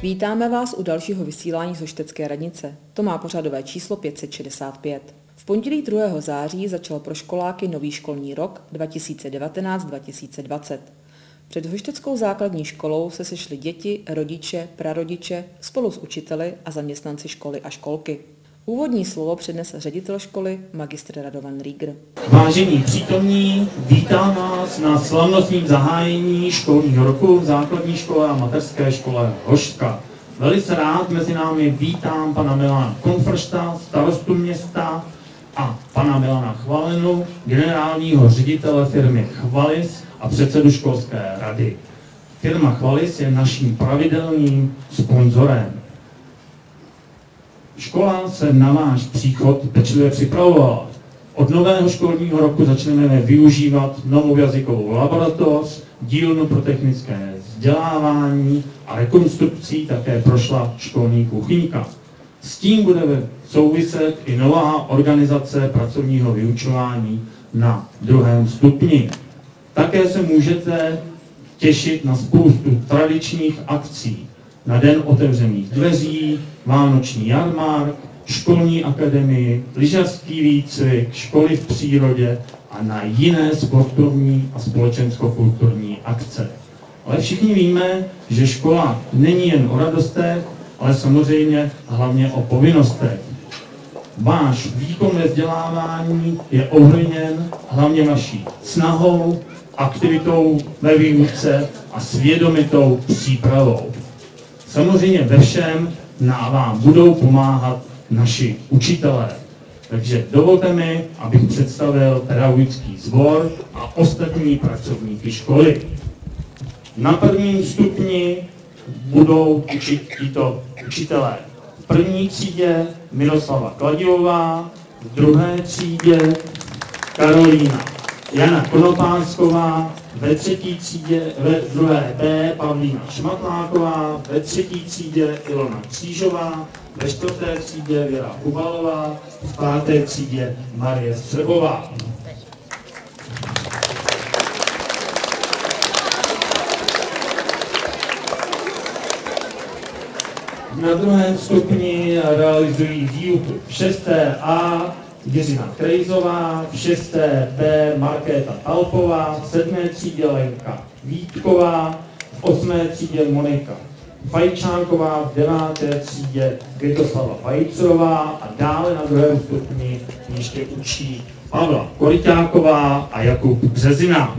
Vítáme vás u dalšího vysílání z Hoštecké radnice. To má pořadové číslo 565. V pondělí 2. září začal pro školáky nový školní rok 2019-2020. Před Hošteckou základní školou se sešli děti, rodiče, prarodiče spolu s učiteli a zaměstnanci školy a školky. Úvodní slovo přednesl ředitel školy magistr Radovan Rieger. Vážení přítomní, vítám vás na slavnostním zahájení školního roku v základní škole a mateřské škole Hoštka. Velice rád mezi námi vítám pana Milana Konfršta, starostu města, a pana Milana Chvalenu, generálního ředitele firmy Chvalis a předsedu školské rady. Firma Chvalis je naším pravidelným sponzorem. Škola se na váš příchod pečlivě připravovala. Od nového školního roku začneme využívat novou jazykovou laboratoř, dílnu pro technické vzdělávání a rekonstrukcí také prošla školní kuchyňka. S tím bude souviset i nová organizace pracovního vyučování na 2. stupni. Také se můžete těšit na spoustu tradičních akcí. Na Den otevřených dveří, vánoční jarmark, školní akademii, lyžařský výcvik, školy v přírodě a na jiné sportovní a společensko-kulturní akce. Ale všichni víme, že škola není jen o radostech, ale samozřejmě hlavně o povinnostech. Váš výkon ve vzdělávání je ovlivněn hlavně vaší snahou, aktivitou ve výuce a svědomitou přípravou. Samozřejmě ve všem vám budou pomáhat naši učitelé. Takže dovolte mi, abych představil pedagogický sbor a ostatní pracovníky školy. Na 1. stupni budou učit tito učitelé. V 1. třídě Miroslava Kladivová, v 2. třídě Karolína Jana Konopánsková, ve 3. třídě, ve 2. B Pavlína Šmatláková, ve 3. třídě Ilona Křížová, ve 4. třídě Věra Kubalová, v 5. třídě Marie Střebová. Na 2. stupni realizují výuku v 6. A Jiřina Krejzová, v 6. B Markéta Talpová, v 7. třídě Lenka Vítková, v 8. třídě Monika Fajčánková, v 9. třídě Květoslava Fajcrová a dále na 2. stupni ještě učí Pavla Koryťáková a Jakub Březina.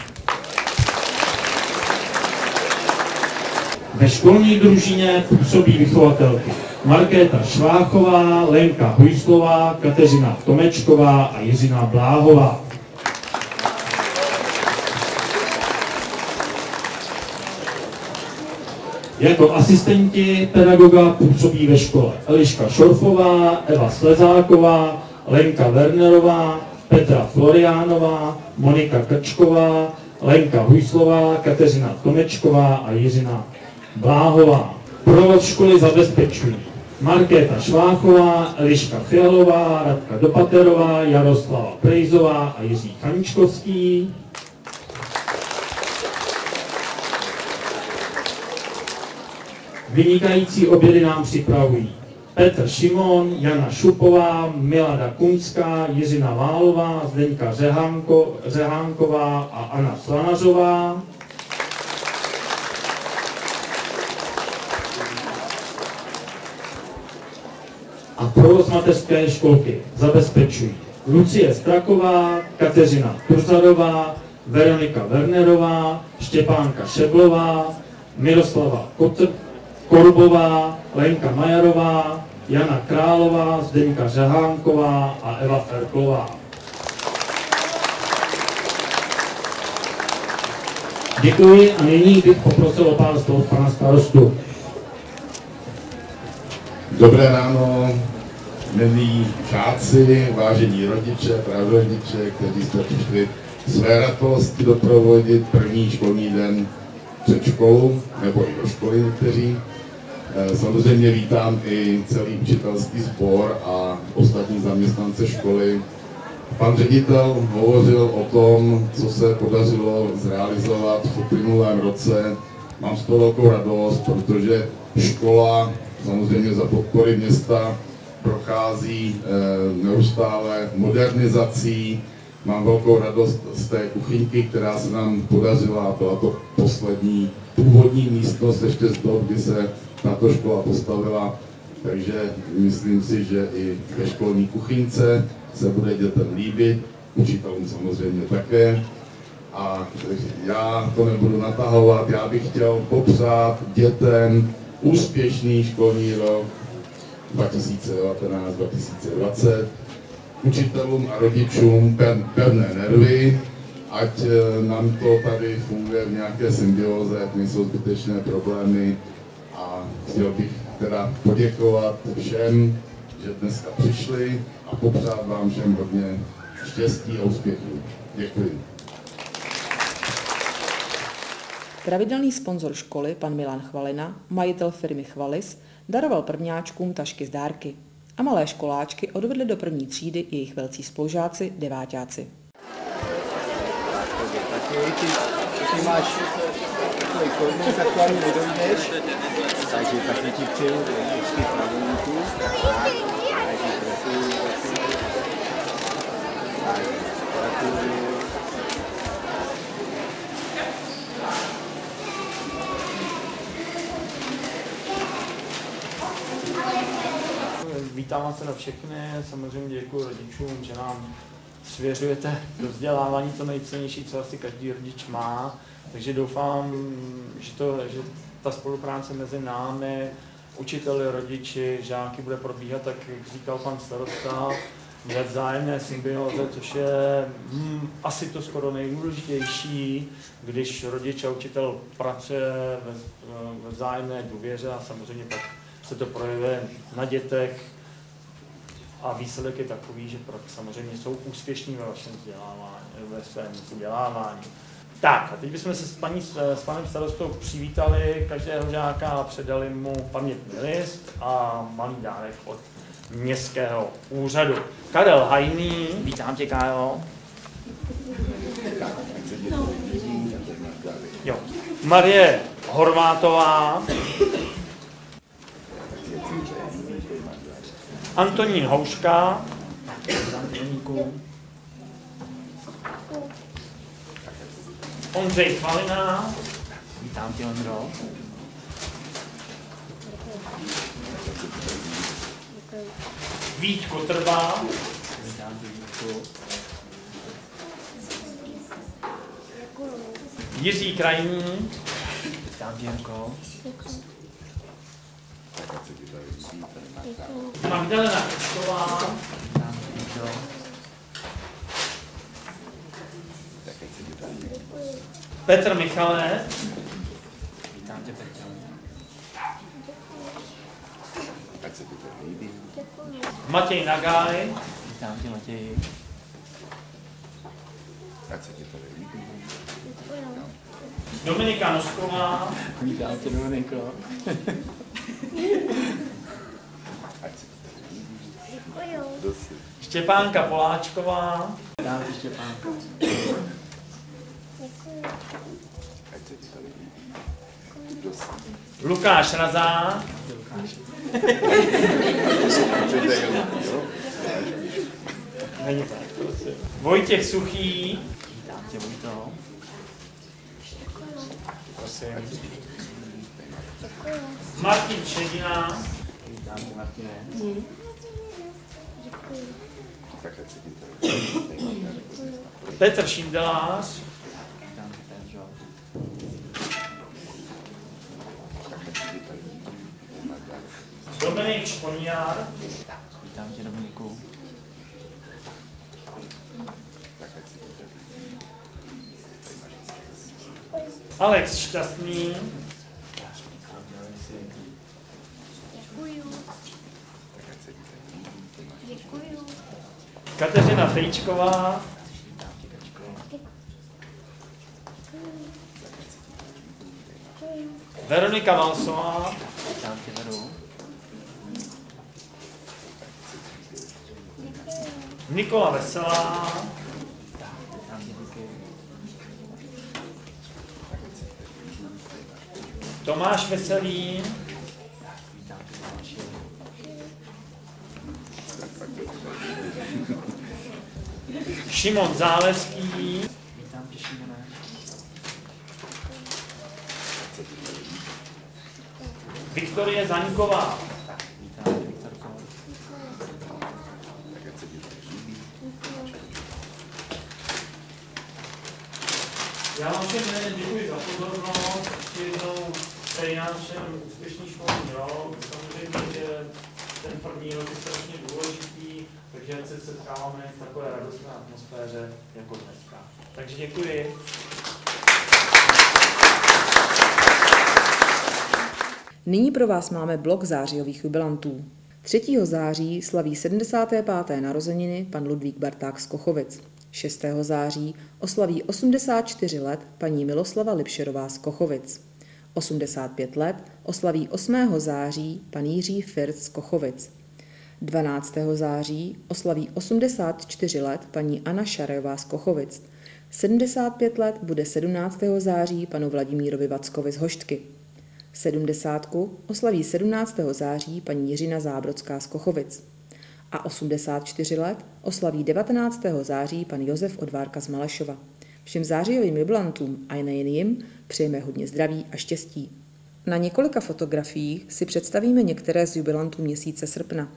Ve školní družině působí vychovatelky Markéta Šváchová, Lenka Hujslová, Kateřina Tomečková a Jiřina Bláhová. Jako asistenti pedagoga působí ve škole Eliška Šorfová, Eva Slezáková, Lenka Wernerová, Petra Floriánová, Monika Krčková, Lenka Hujslová, Kateřina Tomečková a Jiřina Bláhová. Provoz školy zabezpečují Markéta Šváchová, Eliška Fialová, Radka Dopaterová, Jaroslava Prejzová a Jiří Chaničkovský. Vynikající obědy nám připravují Petr Šimon, Jana Šupová, Milada Kunská, Jiřina Válová, Zdeňka Řehánková a Anna Slanařová. A provoz mateřské školky zabezpečují Lucie Straková, Kateřina Turzadová, Veronika Wernerová, Štěpánka Šeblová, Miroslava Korbová, Lenka Majarová, Jana Králová, Zdeňka Řehánková a Eva Ferklová. Děkuji a nyní bych poprosil o pár slov pana starostu. Dobré ráno, milí žáci, vážení rodiče, prarodiče, kteří jste přišli své radosti doprovodit první školní den před školou, nebo i do školy někteří. Samozřejmě vítám i celý učitelský sbor a ostatní zaměstnance školy. Pan ředitel hovořil o tom, co se podařilo zrealizovat v uplynulém roce mám z toho velkou radost, protože škola samozřejmě za podpory města prochází neustále modernizací. Mám velkou radost z té kuchyňky, která se nám podařila, byla to poslední původní místnost ještě z toho, kdy se tato škola postavila. Takže myslím si, že i ve školní kuchyňce se bude dětem líbit, učitelům samozřejmě také. A já to nebudu natahovat, já bych chtěl popřát dětem úspěšný školní rok 2019-2020, učitelům a rodičům pevné nervy, ať nám to tady funguje v nějaké symbioze, ať nejsou zbytečné problémy. A chtěl bych teda poděkovat všem, že dneska přišli a popřát vám všem hodně štěstí a úspěchů. Děkuji. Pravidelný sponzor školy, pan Milan Chvalina, majitel firmy Chvalis, daroval prvňáčkům tašky z dárky a malé školáčky odvedli do první třídy jejich velcí spolužáci, deváťáci. Ty máš takový kormů, tak to ani nedojdeš, takže takhle ti přeju vždycky pravolníku. Vítám vás na všechny, samozřejmě děkuji rodičům, že nám svěřujete do vzdělávání to nejcennější, co asi každý rodič má. Takže doufám, že ta spolupráce mezi námi, učiteli, rodiči, žáky bude probíhat, tak jak říkal pan starosta, ve vzájemné symbioze, což je asi to skoro nejdůležitější, když rodič a učitel pracuje ve vzájemné důvěře a samozřejmě pak se to projevuje na dětech a výsledek je takový, že samozřejmě jsou úspěšní ve vašem vzdělávání, ve svém vzdělávání. Tak, a teď bychom se s panem starostou přivítali každého žáka a předali mu pamětní list a malý dárek od městského úřadu. Karel Hajný, vítám tě, Kájo. Jo. Marie Horvátová, Antonín Houška, Ondřej Chvalina, vítám tě, Ondro. Vít Kotrba, vítám tě, Vítku. Jiří Krajní, vítám tě, Jirko. Magdalena Kristová, vítám tě, Vítko. Petr Michalec, vítám tě, Petr. Matěj Nagaj, vítám tě, Matěj. Dominika Nosková, vítám tě, Dominiko. Štěpánka Poláčková, vítám tě, Štěpánko. Lukáš Razák, není tak, prosím. Vojtěch Suchý, vítám tě, Vojto. Prosím. Martin Šedina, vítám tě, Martine. Petr Šindelář, vítám tě, Petro. Dominik Šponjár, vítám tě, Dominiku. Alex Šťastný, Děkuju. Kateřina Fejčková, vítám tě, Kačko. Veronika Valsová, vítám tě, Veru. Nikola Veselá, vítám tě, Niky. Tomáš Veselý. Šimon Záleský. Vítám tě, Šimone. Viktorie Zaňková. Vítám tě, Viktorko. Já vám všem děkuji za pozornost. Ještě jednou přeji nám všem úspěšný školní rok. Samozřejmě, že ten první rok je strašně důležitý, takže se setkáváme v takové radostné atmosféře jako dneska. Takže děkuji. Nyní pro vás máme blok zářijových jubilantů. 3. září slaví 75. narozeniny pan Ludvík Barták z Kochovic. 6. září oslaví 84 let paní Miloslava Lipšerová z Kochovic. 85 let oslaví 8. září pan Jiří Firc z Kochovic. 12. září oslaví 84 let paní Anna Šarejová z Kochovic. 75 let bude 17. září panu Vladimírovi Vackovi z Hoštky. 70. oslaví 17. září paní Jiřina Zábrodská z Kochovic. A 84 let oslaví 19. září pan Josef Odvárka z Malešova. Všem zářijovým jubilantům a nejen jim přejeme hodně zdraví a štěstí. Na několika fotografiích si představíme některé z jubilantů měsíce srpna.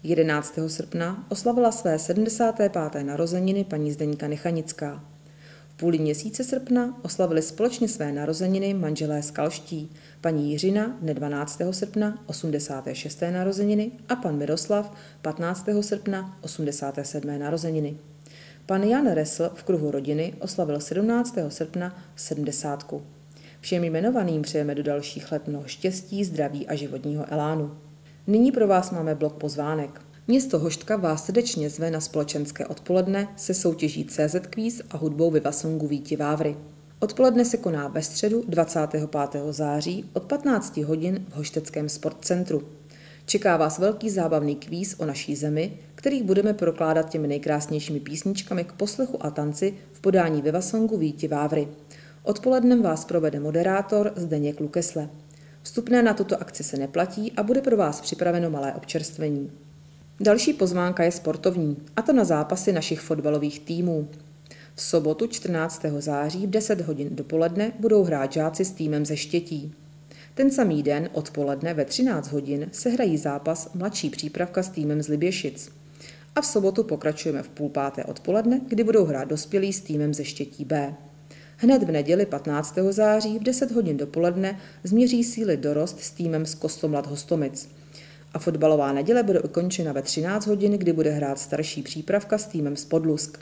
11. srpna oslavila své 75. narozeniny paní Zdeňka Nechanická. V půli měsíce srpna oslavili společně své narozeniny manželé Skalští, paní Jiřina dne 12. srpna 86. narozeniny a pan Miroslav 15. srpna 87. narozeniny. Pan Jan Resl v kruhu rodiny oslavil 17. srpna 70. Všem jmenovaným přejeme do dalších let mnoho štěstí, zdraví a životního elánu. Nyní pro vás máme blok pozvánek. Město Hoštka vás srdečně zve na společenské odpoledne se soutěží CZ Quiz a hudbou Vivasongu Víti Vávry. Odpoledne se koná ve středu 25. září od 15 hodin v Hošteckém sportcentru. Čeká vás velký zábavný kvíz o naší zemi, kterých budeme prokládat těmi nejkrásnějšími písničkami k poslechu a tanci v podání Vivasongu Víti Vávry. Odpolednem vás provede moderátor Zdeněk Lukesle. Vstupné na tuto akci se neplatí a bude pro vás připraveno malé občerstvení. Další pozvánka je sportovní, a to na zápasy našich fotbalových týmů. V sobotu 14. září v 10 hodin dopoledne budou hrát žáci s týmem ze Štětí. Ten samý den odpoledne ve 13 hodin se hrají zápas mladší přípravka s týmem z Liběšic. A v sobotu pokračujeme v 4:30 odpoledne, kdy budou hrát dospělí s týmem ze Štětí B. Hned v neděli 15. září v 10 hodin dopoledne změří síly dorost s týmem z Kostomlat Hostomic. A fotbalová neděle bude ukončena ve 13 hodin, kdy bude hrát starší přípravka s týmem z Podlusk.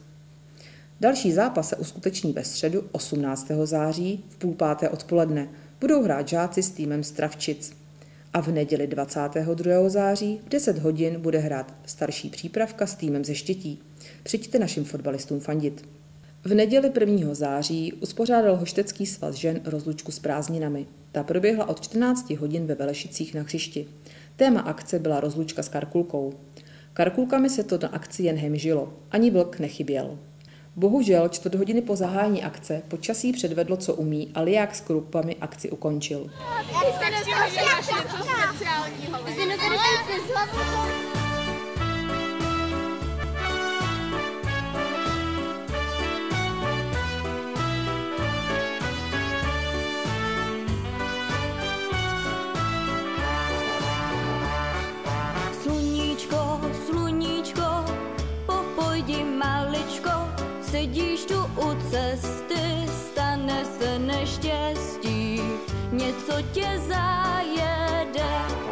Další zápas se uskuteční ve středu 18. září v 4:30 odpoledne. Budou hrát žáci s týmem z Travčic. A v neděli 22. září v 10 hodin bude hrát starší přípravka s týmem ze Štětí. Přijďte našim fotbalistům fandit. V neděli 1. září uspořádal Hoštecký svaz žen rozlučku s prázdninami. Ta proběhla od 14 hodin ve Velešicích na hřišti. Téma akce byla rozlučka s karkulkou. Karkulkami se to na akci jen hemžilo, ani vlk nechyběl. Bohužel 4 hodiny po zahájení akce počasí předvedlo, co umí, a liják s krupami akci ukončil. Sedíš tu u cesty, stane se neštěstí, něco tě zajede.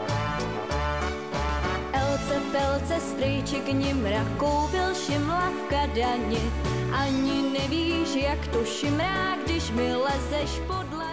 Elce, pelce, strýček, nimra, koupil šimla v Kadani. Ani nevíš, jak to šimrá, když mi lezeš podle